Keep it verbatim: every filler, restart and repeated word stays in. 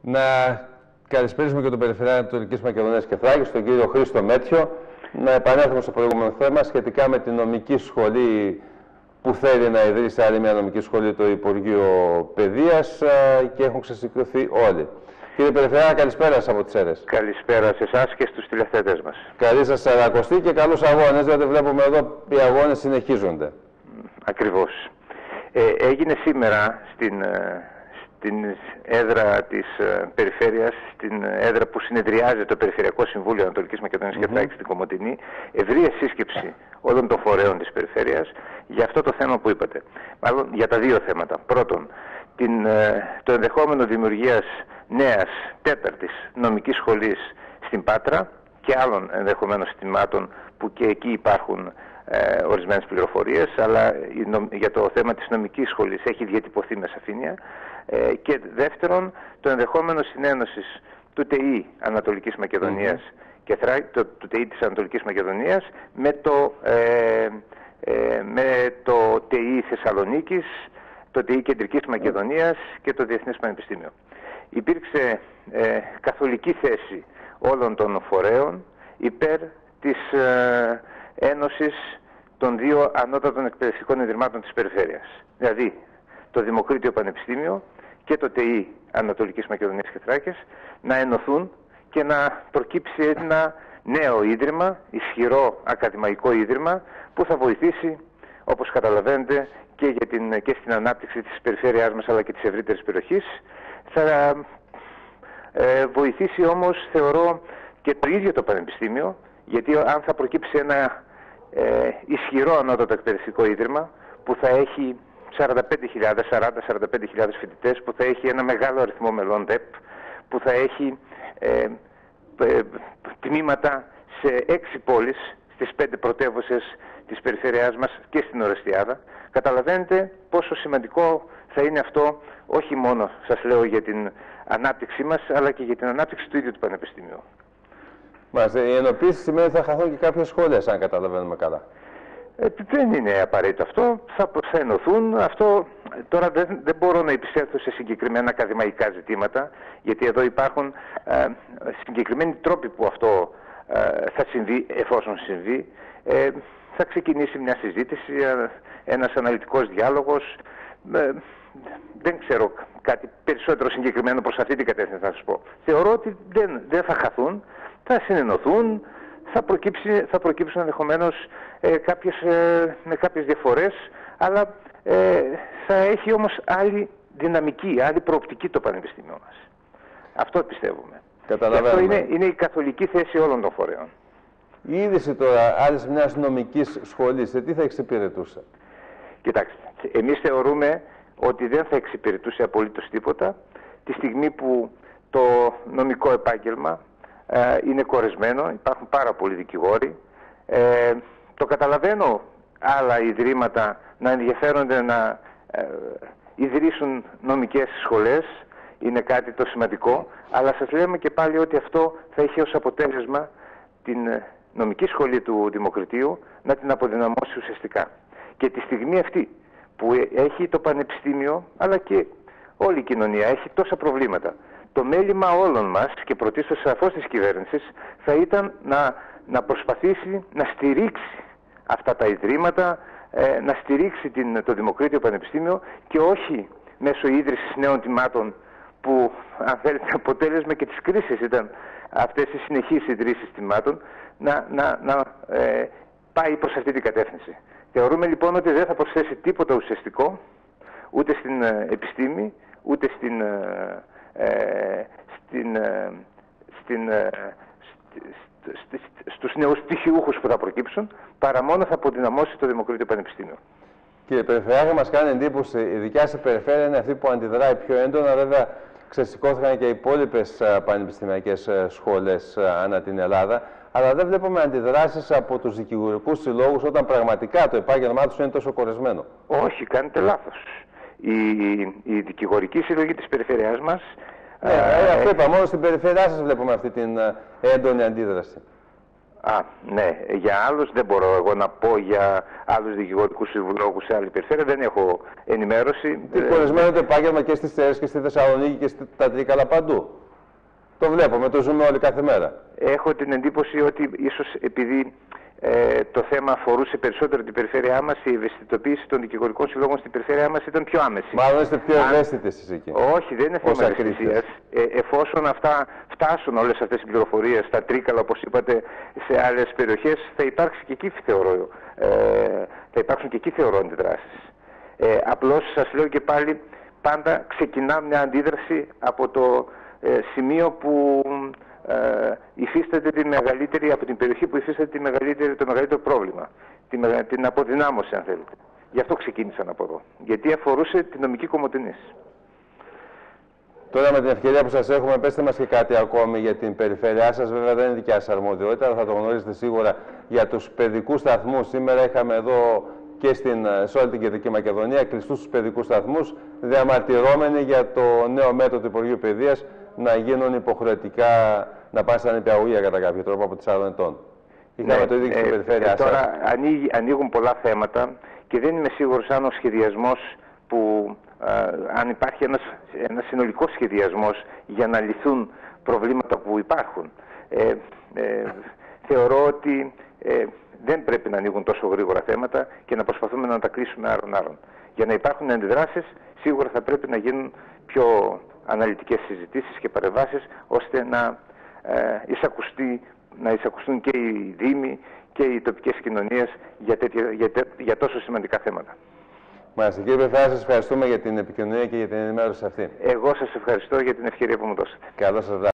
Να καλησπέρισουμε και τον Περιφερειάρχη Ανατολικής Μακεδονίας και Θράκης, τον κύριο Χρήστο Μέτιο. Να επανέλθουμε στο προηγούμενο θέμα σχετικά με την νομική σχολή που θέλει να ιδρύσει άλλη μια νομική σχολή το Υπουργείο Παιδείας και έχουν ξεσηκωθεί όλοι. Κύριε Περιφερειάρχη, καλησπέρα σας από τις Σέρρες. Καλησπέρα σε εσάς και στους τηλεθεατές μας. Καλή σας σαρακοστή και καλούς αγώνες, διότι βλέπουμε εδώ οι αγώνες συνεχίζονται. Ακριβώς. Ε, έγινε σήμερα στην, στην έδρα της Περιφέρειας, στην έδρα που συνεδριάζει το Περιφερειακό Συμβούλιο Ανατολικής Μακεδονίας και Θράκης στην Κομοτηνή, ευρεία σύσκεψη όλων των φορέων της Περιφέρειας για αυτό το θέμα που είπατε. Μάλλον για τα δύο θέματα. Πρώτον, την, το ενδεχόμενο δημιουργίας νέας τέταρτης νομικής σχολής στην Πάτρα και άλλων ενδεχομένως συστημάτων που και εκεί υπάρχουν ε, ορισμένες πληροφορίες, αλλά για το θέμα της νομικής σχολής έχει διατυπωθεί με σαφήνεια. Ε, και δεύτερον, το ενδεχόμενο συνένωσης του ΤΕΙ Ανατολικής Μακεδονίας mm-hmm. και Θρά... το, του ΤΕΙ της Ανατολικής Μακεδονίας με το, ε, ε, με το ΤΕΙ Θεσσαλονίκης, το ΤΕΙ Κεντρικής Μακεδονίας και το Διεθνές Πανεπιστήμιο. Υπήρξε ε, καθολική θέση όλων των φορέων υπέρ της ε, ένωσης των δύο ανώτατων εκπαιδευτικών ιδρυμάτων της Περιφέρειας. Δηλαδή το Δημοκρίτιο Πανεπιστήμιο και το ΤΕΙ Ανατολικής Μακεδονίας και Θράκης να ενωθούν και να προκύψει ένα νέο ίδρυμα, ισχυρό ακαδημαϊκό ίδρυμα που θα βοηθήσει, όπως καταλαβαίνετε, και, για την, και στην ανάπτυξη της περιφέρειάς μας αλλά και της ευρύτερης περιοχής. Θα ε, βοηθήσει όμως, θεωρώ, και το ίδιο το Πανεπιστήμιο, γιατί αν θα προκύψει ένα ε, ισχυρό ανώτατο εκπαιδευτικό ίδρυμα που θα έχει σαράντα πέντε χιλιάδες, σαράντα με σαράντα πέντε χιλιάδες φοιτητές, που θα έχει ένα μεγάλο αριθμό μελών ΔΕΠ, που θα έχει ε, ε, τμήματα σε έξι πόλεις, στις πέντε πρωτεύουσες της περιφέρειάς μας και στην Ορεστιάδα. Καταλαβαίνετε πόσο σημαντικό θα είναι αυτό, όχι μόνο, σας λέω, για την ανάπτυξή μας, αλλά και για την ανάπτυξη του ίδιου του Πανεπιστημίου. Μάλιστα, η ενοποίηση σημαίνει ότι θα χαθούν και κάποιες σχολές, αν καταλαβαίνουμε καλά. Ε, δεν είναι απαραίτητο αυτό, θα, θα ενωθούν. Αυτό τώρα δεν, δεν μπορώ να επισέλθω σε συγκεκριμένα ακαδημαϊκά ζητήματα, γιατί εδώ υπάρχουν ε, συγκεκριμένοι τρόποι που αυτό ε, θα συμβεί, εφόσον συμβεί. Ε, θα ξεκινήσει μια συζήτηση, ένας αναλυτικός διάλογος. Ε, δεν ξέρω κάτι περισσότερο συγκεκριμένο προς αυτή την κατεύθυνση να σας πω. Θεωρώ ότι δεν, δεν θα χαθούν, θα συνενωθούν, θα, προκύψει, θα προκύψουν ενδεχομένως ε, κάποιες, ε, με κάποιες διαφορές, αλλά ε, θα έχει όμως άλλη δυναμική, άλλη προοπτική το Πανεπιστήμιο μας. Αυτό πιστεύουμε. Αυτό είναι, είναι η καθολική θέση όλων των φορέων. Η είδηση τώρα άλλης μιας νομικής σχολής, σε τι θα εξυπηρετούσε? Κοιτάξτε, εμείς θεωρούμε ότι δεν θα εξυπηρετούσε απολύτως τίποτα τη στιγμή που το νομικό επάγγελμα ε, είναι κορεσμένο, υπάρχουν πάρα πολλοί δικηγόροι. Ε, το καταλαβαίνω άλλα ιδρύματα να ενδιαφέρονται να ε, ιδρύσουν νομικές σχολές, είναι κάτι το σημαντικό, αλλά σας λέμε και πάλι ότι αυτό θα έχει ως αποτέλεσμα την νομική σχολή του Δημοκρατίου να την αποδυναμώσει ουσιαστικά. Και τη στιγμή αυτή που έχει το Πανεπιστήμιο, αλλά και όλη η κοινωνία έχει τόσα προβλήματα, το μέλημα όλων μας και πρωτίστως σαφώς της κυβέρνησης θα ήταν να, να προσπαθήσει να στηρίξει αυτά τα ιδρύματα, ε, να στηρίξει την, το Δημοκρίτιο Πανεπιστήμιο και όχι μέσω ίδρυσης νέων τιμάτων που, αν θέλετε, αποτέλεσμα και της κρίσης ήταν αυτές οι συνεχείς ιδρύσεις τιμάτων, να, να, να ε, πάει προς αυτή την κατεύθυνση. Θεωρούμε λοιπόν ότι δεν θα προσθέσει τίποτα ουσιαστικό ούτε στην ε, επιστήμη, ούτε στην, ε, ε, στην, ε, στην, ε, st, st, st, στους νέους πτυχιούχους που θα προκύψουν, παρά μόνο θα αποδυναμώσει το Δημοκρίτιο Πανεπιστήμιο. Κύριε Περιφερειάρχη, μας κάνει εντύπωση, η δικιά σας περιφέρεια είναι αυτή που αντιδράει πιο έντονα. Βέβαια, ξεσηκώθηκαν και οι υπόλοιπες πανεπιστημιακές σχολές ανά την Ελλάδα. Αλλά δεν βλέπουμε αντιδράσεις από τους δικηγορικούς συλλόγους όταν πραγματικά το επάγγελμά τους είναι τόσο κορεσμένο. Όχι, κάνετε λάθος. Η, η δικηγορική συλλογή της περιφερειάς μας... Ναι, ε, αυτό είπα, μόνο στην περιφερειά σας βλέπουμε αυτή την έντονη αντίδραση. Α, ναι. Για άλλους δεν μπορώ εγώ να πω για άλλους δικηγορικούς συμβουλόγους σε άλλη περιφέρεια. Δεν έχω ενημέρωση. Τυπωρισμένο το επάγγελμα και στις Σέρρες και στη Θεσσαλονίκη και στα Τρίκαλα παντού. Το βλέπουμε, το ζούμε όλοι κάθε μέρα. Έχω την εντύπωση ότι ίσως επειδή ε, το θέμα αφορούσε περισσότερο την περιφέρειά μας, η ευαισθητοποίηση των δικηγορικών συλλόγων στην περιφέρειά μας ήταν πιο άμεση. Μάλλον είστε πιο ευαίσθητοι εσείς εκεί. Όχι, δεν είναι θέμα ευαισθησίας. Ε, εφόσον αυτά φτάσουν όλες αυτές οι πληροφορίες στα Τρίκαλα, όπως είπατε, σε άλλες περιοχές, θα υπάρξει και εκεί θεωρώ, ε, θα υπάρξουν και εκεί θεωρώ αντιδράσεις. Ε, απλώς σας λέω και πάλι, πάντα ξεκινά μια αντίδραση από το ε, σημείο που ε, υφίσταται τη μεγαλύτερη, από την περιοχή που υφίσταται τη μεγαλύτερη, το μεγαλύτερο πρόβλημα, την, την αποδυνάμωση αν θέλετε. Γι' αυτό ξεκίνησαν από εδώ, γιατί αφορούσε τη νομική κομμωτινής. Τώρα με την ευκαιρία που σας έχουμε, πέστε μας και κάτι ακόμη για την περιφέρειά σας. Βέβαια δεν είναι δικιά σας αρμοδιότητα, αλλά θα το γνωρίζετε σίγουρα για τους παιδικούς σταθμούς. Σήμερα είχαμε εδώ και στην, σε όλη την Κεντρική Μακεδονία κλειστούς τους παιδικούς σταθμούς, διαμαρτυρώμενοι για το νέο μέτρο του Υπουργείου Παιδείας να γίνουν υποχρεωτικά, να πάνε στα νηπιαγωγεία κατά κάποιο τρόπο από τεσσάρων ετών. Είχαμε ναι, το ίδιο και στην ε, περιφέρειά ε, τώρα σας. Ανοίγει, ανοίγουν πολλά θέματα και δεν είμαι σίγουρος αν ο σχεδιασμός που α, αν υπάρχει ένας, ένας συνολικός σχεδιασμός για να λυθούν προβλήματα που υπάρχουν. Ε, ε, θεωρώ ότι ε, δεν πρέπει να ανοίγουν τόσο γρήγορα θέματα και να προσπαθούμε να τα κλείσουμε άρον-άρον. Για να υπάρχουν αντιδράσεις, σίγουρα θα πρέπει να γίνουν πιο αναλυτικές συζητήσεις και παρεμβάσεις, ώστε να, ε, εισακουστεί, να εισακουστούν και οι δήμοι και οι τοπικές κοινωνίες για, τέτοια, για, για τόσο σημαντικά θέματα. Μάλιστα. Κύριε Περιφερειάρχα, σας ευχαριστούμε για την επικοινωνία και για την ενημέρωση αυτή. Εγώ σας ευχαριστώ για την ευκαιρία που μου δώσατε. Καλό σας βράδυ.